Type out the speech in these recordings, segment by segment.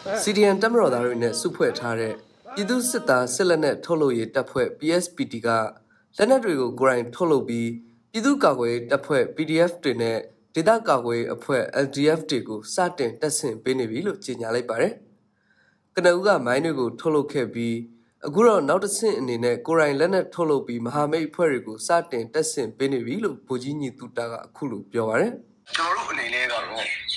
CDN တပ်မတော်သားတွေနဲ့စုဖွဲ့ထားတဲ့ပြည်သူ့စစ်သားစစ်လက်နက်ထုတ်လုပ်ရေးတပ်ဖွဲ့ PSPT ကလက်နက်တွေကိုကိုယ်တိုင်ထုတ်လုပ်ပြီးပြည်သူ့ကာကွယ်ရေးတပ်ဖွဲ့ PDF တွေနဲ့ဒေသကာကွယ်ရေးအဖွဲ့ LDF တွေကိုစတင်တပ်ဆင်ပေးနေပြီလို့ကြေညာလိုက်ပါတယ်။ကနဦးကမိုင်းတွေကိုထုတ်လုပ်ခဲ့ပြီးအခုတော့နောက်တစ်ဆင့်အနေနဲ့ကိုယ်တိုင်လက်နက်ထုတ်လုပ်ပြီးမဟာမိတ်အဖွဲ့တွေကိုစတင်တပ်ဆင်ပေးနေပြီလို့ဗိုလ်ကြီးညီတူတာကအခုလိုပြောပါတယ်။ကျွန်တော်တို့အနေနဲ့ကတော့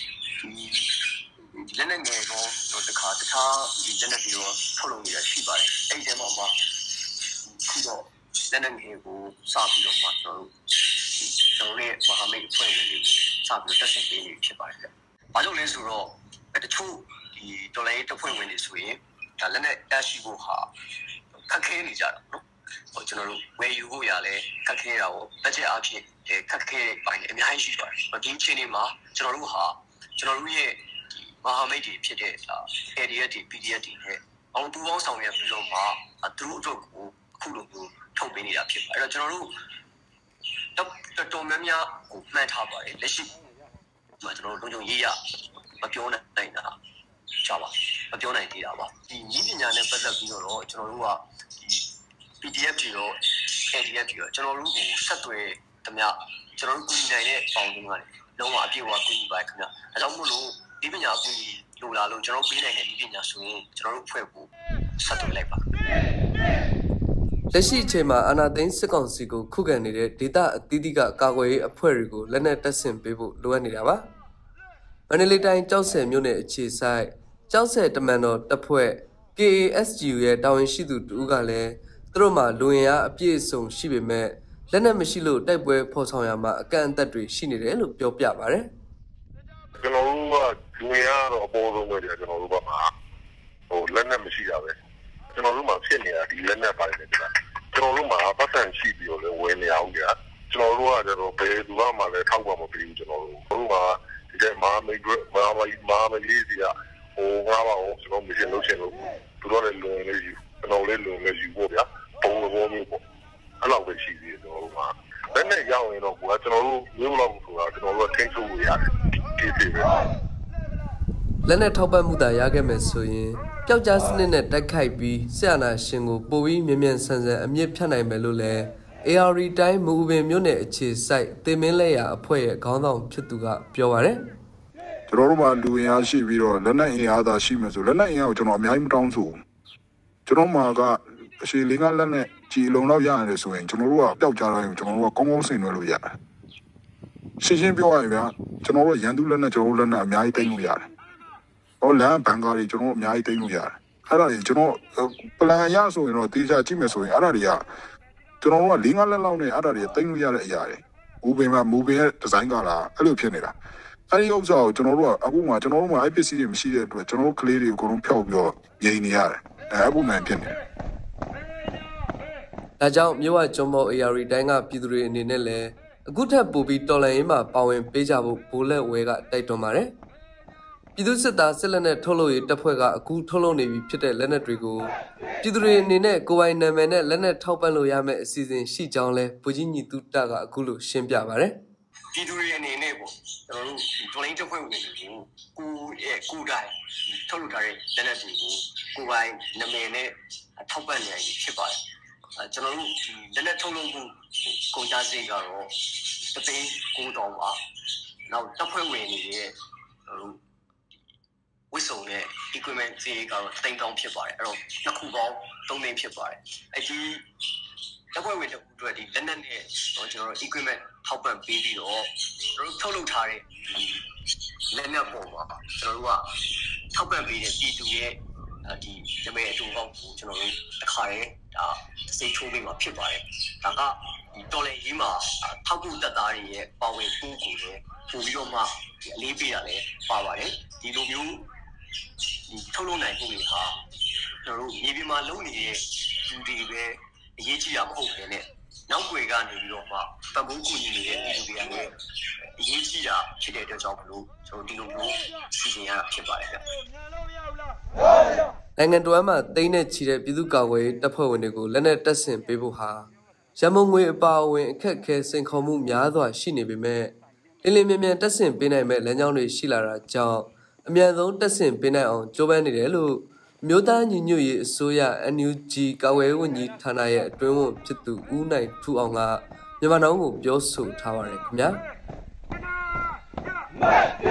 လက်နက်ငယ်တော့တခြားလက်နက်တွေရောထုတ်လုပ်နေတာရှိပါတယ်။အဲ့ဒီမှာမှခုတော့လက်နက်ငယ်ကိုစပြီးတော့မှကျွန်တော်ရဲ့မဟာမိတ်အဖွဲ့တွေစပြီးတက်ဆင်ပေးနေဖြစ်ပါတယ်။ဘာလို့လဲဆိုတော့တချို့ဒီတော်လိုင်းတပ်ဖွဲ့ဝင်တွေဆိုရင်ဒါလက်နက်တရှိဖို့ဟာခက်ခဲနေကြတာနော်။ကျွန်တော်တို့ဝယ်ယူဖို့ရလဲခက်ခဲတာပေါ့။တစ်ချက်အဖြစ်ခက်ခဲပိုင်းအများကြီးရှိပါတယ်။ဒီချိန်မှာကျွန်တော်တို့ရဲ့မဟာမိတ်တွေဖြစ်တဲ့ ADF တွေ PDF တွေနဲ့အောင်ပူပေါင်းဆောင်ရွက်ပြီးတော့မှသူတို့အတွက်ကိုအခုလိုမျိုးထုတ်ပေးနေတာဖြစ်ပါတယ်။အဲ့တော့ကျွန်တော်တို့တော်များများကိုမှန်ထားပါတယ်။လက်ရှိမှာကျွန်တော်တို့လုံခြုံရေးရမပြောနိုင်တာကြာပါမပြောနိုင်သေးတာပါ။ဒီနည်းပညာနဲ့ပတ်သက်ပြီးတော့ကျွန်တော်တို့ကဒီ PDF တွေရော ADF တွေရောကျွန်တော်တို့ကိုဆက်သွယ်သမျှကျွန်တော်တို့ကူညီနိုင်တဲ့ပေါင်းစုံကလုံးဝအပြည့်အဝကူညီပါခင်ဗျ။အဲကြောင့်မို့လို့ဒီပညာကူညီလိုလာလို့ကျွန်တော်ပေးနိုင်တဲ့ဒီပညာဆိုရင်ကျွန်တော်တို့ဖွဲ့ဖို့ဆက်သွယ်လိုက်ပါလက်ရှိအချိန်မှာအာဏာသိမ်းစစ်ကောင်စီကိုခုခံနေတဲ့ဒေသအသီးသီးကကာကွယ်ရေးအဖွဲ့တွေကိုလက်နက်တပ်ဆင်ပေးဖို့လိုအပ်နေတာပါမန္တလေးတိုင်းကျောက်ဆည်မြို့နယ်အခြေဆိုင်ကျောက်ဆည်တမန်တော်တပ်ဖွဲ့ KASGU ရဲ့တာဝန်ရှိသူတူကလည်းသူတို့မှာလူဝင်အားအပြည့်အစုံရှိပေမဲ့လက်နက်မရှိလို့တိုက်ပွဲဖော်ဆောင်ရမှာအကန့်အသတ်တွေရှိနေတယ်လို့ပြောပြပါတယ်ကျွန်တော်တို့ကလူရတော့အပေါ်ဆုံးပဲကျွန်တော်တို့ကမှာလက်နက်မရှိတာပဲကျွန်တော်တို့မှာဖြစ်နေတာဒီလက်နက်ပိုင်းနဲ့ကျွန်တော်တို့မှာပတ်စံရှိပြီးတော့လည်းဝယ်နေအောင်ကြာကျွန်တော်တို့ကကျတော့ဘယ်သူမှလည်းထောက်ပါမပေးဘူးကျွန်တော်တို့ကဒီကမာမေကြီးစီကငါးပါအောင်ကျွန်တော်မရှင်းလို့သူတို့လည်းလုံနေယူကျွန်တော်လည်းလုံနေယူပေါ့ဗျာပုံလိုမျိုးပေါ့အဲ့လောက်ပဲရှိသေးတယ်ကျွန်တော်တို့ကလက်နက်ရောက်ရင်တော့ကျွန်တော်တို့မျိုးလောက်ဆိုတာကျွန်တော်တို့ကထိန်းချုပ်လို့ရတယ်လက်နက်ထောက်ပံ့မှုသာရခဲ့မယ်ဆိုရင်ပျောက်ကြားစနစ်နဲ့တိုက်ခိုက်ပြီးဆရာနာရှင်ကိုပိုပြီးမြ мян ဆန်ဆန်အမြင့်ဖြတ်နိုင်မယ်လို့လည်း AR တိုင်းမူပင်မြို့နယ်အခြေစိုက်တင်မင်းလက်ရအဖွဲ့ရဲ့ခေါင်းဆောင်ဖြစ်သူကပြောပါတယ်ကျွန်တော်တို့မှာလူအင်အားရှိပြီးတော့လက်နက်အင်အားသာရှိမယ်ဆိုလက်နက်အင်အားကိုကျွန်တော်အများကြီးမတောင်းဆိုကျွန်တော်မှာကအရှိလေးကလက်နက်ကြီးအလုံးလောက်ရရတယ်ဆိုရင်ကျွန်တော်တို့ကပျောက်ကြားတိုင်းကျွန်တော်တို့ကကောင်းကောင်းဆင်နွှဲလို့ရတယ်ရှင်းပြောရရင်ဗျာကျွန်တော်တို့ရန်သူလက်နဲ့ကျွန်တော်တို့လက်နဲ့အများကြီးတိတ်လို့ရတယ်။ဟောလမ်းဘန်ကာတွေကျွန်တော်တို့အများကြီးတိတ်လို့ရတယ်။အဲ့ဒါတွေကျွန်တော်ပလန်ရဆိုရင်တော့တေချာကြည့်မယ်ဆိုရင်အဲ့ဒါတွေကကျွန်တော်တို့က၄-၅လက်လောက်နဲ့အဲ့ဒါတွေတိတ်လို့ရတဲ့အရာတွေ။မူပင်ရဲ့ဒီဇိုင်းကလာအဲ့လိုဖြစ်နေတာ။အဲ့ဒီဥစ္စာကိုကျွန်တော်တို့ကအခုမှကျွန်တော်တို့မှာ IPC တွေမရှိတဲ့အတွက်ကျွန်တော်တို့ကလေးတွေအကုန်လုံးဖျောက်ပြီးတော့ငြိမ်နေရတယ်။အဲ့ပုံမှန်ဖြစ်နေတယ်။ဒါကြောင့်မြို့ဝကျွန်းပေါ် AR တိုင်းကပြည်သူတွေအနေနဲ့လည်းအခုထပ်ပိုပြီးတော်လန်ရေးမှာပါဝင်ပေးကြဖို့ဘိုးလက်ဝဲကတိုက်တွန်းပါတယ်။ပြည်သူစစ်သားစစ်လက်နက်ထုတ်လုပ်ရေးတပ်ဖွဲ့ကအခုထုတ်လုပ်နေပြီဖြစ်တဲ့လက်နက်တွေကိုပြည်သူတွေအနေနဲ့ကိုယ်ပိုင်နာမည်နဲ့လက်နက်ထောက်ပံ့လို့ရမယ့်အစီအစဉ်ရှိကြောင်းလဲဗိုလ်ကြီးညီတူတာကအခုလိုရှင်းပြပါတယ်။ပြည်သူတွေအနေနဲ့ပေါ့ကျွန်တော်တို့တော်လိုင်းတပ်ဖွဲ့ဝင်တွေကိုကိုယ်တိုင်ထုတ်လုပ်ထားတဲ့လက်နက်တွေကိုကိုယ်ပိုင်နာမည်နဲ့ထောက်ပံ့နေရဖြစ်ပါတယ်။ကျွန်တော်တို့ဒီလက်နက်ထုတ်လုပ်မှုကုန်ကျစရိတ်ကတော့3,900ပါနောက်တပ်ဖွဲ့ဝင်တွေရဲ့ဝစ်စုံနဲ့ equipment ဈေးကတော့3,000ဖြစ်ပါတယ်အဲ့တော့နှစ်ခုပေါင်း3,000ဖြစ်ပါတယ်အဲ့ဒီတပ်ဖွဲ့ဝင်တို့အတွက်ဒီလက်နက်နဲ့ကျွန်တော်တို့ equipment ထောက်ပံ့ပေးပြီးတော့ကျွန်တော်တို့ထုတ်လုပ်ထားတဲ့လက်နက်ပေါ်မှာကျွန်တော်တို့ကထောက်ပံ့ပေးတဲ့ပြည်သူရဲ့ဒီတမဲအတူပေါင်းကိုကျွန်တော်တို့တစ်ခါတည်းဒါစိတ်ထိုးပေးမှာဖြစ်ပါတယ်ဒါကဒီတော်လည်းရေးမှာထောက်ကူတပ်သားတွေရဲ့ပါဝင်မှုကိုလည်းပို့ပြီးတော့မှအလေးပေးတာလည်းပါပါတယ်ဒီလိုမျိုးဒီထုတ်လုပ်နိုင်မှုတွေဟာကျွန်တော်တို့မြေပြင်မှာလုပ်နေတဲ့လူတွေပဲအရေးကြီးတာမဟုတ်ဘဲနဲ့နောက်ွယ်ကနေပြီးတော့မှတံပိုးကူညီနေတဲ့ပြည်သူတွေကလည်းအရေးကြီးတာဖြစ်တဲ့အတွက်ကြောင့်မလို့ကျွန်တော်ဒီလိုမျိုးစီစဉ်ရတာဖြစ်ပါတယ်ဗျနိုင်ငံတော်မှာတိန်းနဲ့ချီတဲ့ပြည်သူ့ကာကွယ်ရေးတပ်ဖွဲ့ဝင်တွေကိုလက်နက်တပ်ဆင်ပေးဖို့ဟာရမုံငွေအပါအဝင်အခက်အခဲစိန်ခေါ်မှုများစွာရှိနေပေမဲ့လင်းလင်းမြန်မြန်တက်ဆင်ပေးနိုင်မဲ့လမ်းကြောင်းတွေရှိလာတာကြောင့်အမြန်ဆုံးတက်ဆင့်ပေးနိုင်အောင်ကြိုးပမ်းနေတယ်လို့မြို့သားညီညွတ်ရေးအစိုးရ NUG ကာကွယ်ရေးဝန်ကြီးဌာနရဲ့အတွင်းဝန်ဖြစ်သူဦးနိုင်ထူအောင်ကမြန်မာနောင်ကိုပြောဆိုထားပါတယ်ခင်ဗျာ